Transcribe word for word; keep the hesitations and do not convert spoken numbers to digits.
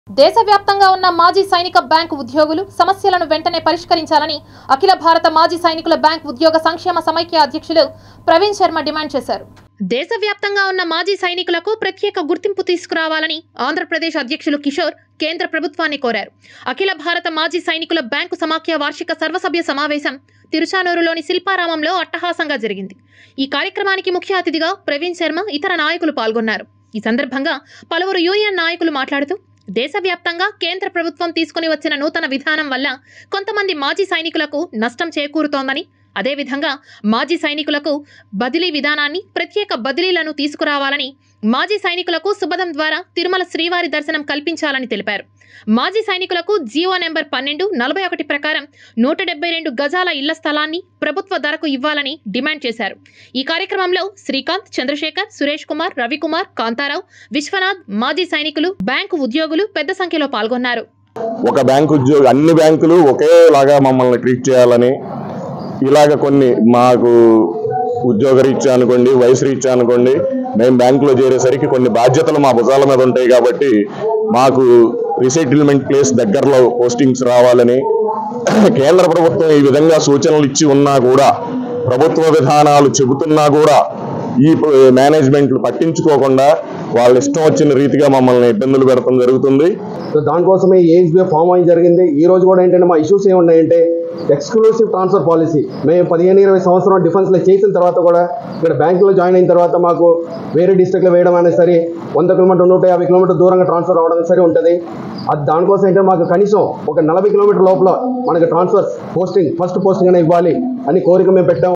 దేశవ్యాప్తంగా ఉన్న మాజీ సైనిక బ్యాంకు ఉద్యోగులు సమస్యలను వెంటనే పరిష్కరించాలని అఖిల భారత మాజీ సైనికుల బ్యాంక్ ఉద్యోగ సంక్షేమ సమైక్య అధ్యక్షులు ప్రవీణ్ శర్మ డిమాండ్ చేశారు. దేశవ్యాప్తంగా ఉన్న మాజీ సైనికులకు ప్రత్యేక గుర్తింపు తీసుకురావాలని ఆంధ్రప్రదేశ్ అధ్యక్షులు కిషోర్ కేంద్ర ప్రభుత్వాన్ని కోరారు. అఖిల భారత మాజీ సైనికుల బ్యాంకు సమాఖ్య వార్షిక సర్వసభ్య సమావేశం తిరుచానూరులోని శిల్పారామంలో అట్టహాసంగా జరిగింది. ఈ కార్యక్రమానికి ముఖ్య అతిథిగా ప్రవీణ్ శర్మ ఇతర నాయకులు పాల్గొన్నారు. ఈ సందర్భంగా పలువురు యూనియన్ నాయకులు మాట్లాడుతూ దేశవ్యాప్తంగా కేంద్ర ప్రభుత్వం తీసుకుని వచ్చిన నూతన విధానం వల్ల కొంతమంది మాజీ సైనికులకు నష్టం చేకూరుతోందని, అదేవిధంగా మాజీ సైనికులకు బదిలీ విధానాన్ని ప్రత్యేక బదిలీలను తీసుకురావాలని, మాజీ సైనికులకు సుబదం ద్వారా తిరుమల శ్రీవారి దర్శనం కల్పించాలని తెలిపారు. మాజీ సైనికులకు జీవో నెంబర్ పన్నెండు నలభై ఒకటి ప్రకారం నూట డెబ్బై రెండు గజాల ఇళ్ల స్థలాన్ని ప్రభుత్వ ధరకు ఇవ్వాలని డిమాండ్ చేశారు. ఈ కార్యక్రమంలో శ్రీకాంత్, చంద్రశేఖర్, సురేష్ కుమార్, రవికుమార్, కాంతారావు, విశ్వనాథ్, మాజీ సైనికులు, బ్యాంకు ఉద్యోగులు పెద్ద సంఖ్యలో పాల్గొన్నారు. ఒక బ్యాంకు ఉద్యోగి అన్ని బ్యాంకులు ఒకేలాగా మమ్మల్ని ట్రీట్ చేయాలని, ఇలాగ కొన్ని మాకు ఉద్యోగ రీత్యా అనుకోండి, వయసు రీత్యా అనుకోండి, మేము బ్యాంకులో చేరేసరికి కొన్ని బాధ్యతలు మా భుజాల మీద ఉంటాయి కాబట్టి మాకు రీసెటిల్మెంట్ ప్లేస్ దగ్గరలో పోస్టింగ్స్ రావాలని, కేంద్ర ప్రభుత్వం ఈ విధంగా సూచనలు ఇచ్చి ఉన్నా కూడా, ప్రభుత్వ విధానాలు చెబుతున్నా కూడా ఈ మేనేజ్మెంట్లు పట్టించుకోకుండా వాళ్ళ ఇష్టం వచ్చిన రీతిగా మమ్మల్ని ఇబ్బందులు పెడతాం జరుగుతుంది. సో దానికోసమే ఏఎస్బీఐ ఫామ్ అయ్యి జరిగింది. ఈ రోజు కూడా ఏంటంటే మా ఇష్యూస్ ఏమున్నాయంటే ఎక్స్క్లూసివ్ ట్రాన్స్ఫర్ పాలసీ. మేము పదిహేను ఇరవై సంవత్సరం డిఫెన్స్లో చేసిన తర్వాత కూడా ఇక్కడ బ్యాంకులో జాయిన్ అయిన తర్వాత మాకు వేరే డిస్ట్రిక్ట్లో వేయడం అనేది సరే, వంద కిలోమీటర్ నూట యాభై కిలోమీటర్ దూరంగా ట్రాన్స్ఫర్ అవ్వడం సరే ఉంటుంది. అది దానికోసం ఏంటంటే మాకు కనీసం ఒక నలభై కిలోమీటర్ లోపల మనకి ట్రాన్స్ఫర్ పోస్టింగ్ ఫస్ట్ పోస్టింగ్ అనేది ఇవ్వాలి అని కోరిక మేము పెట్టాం.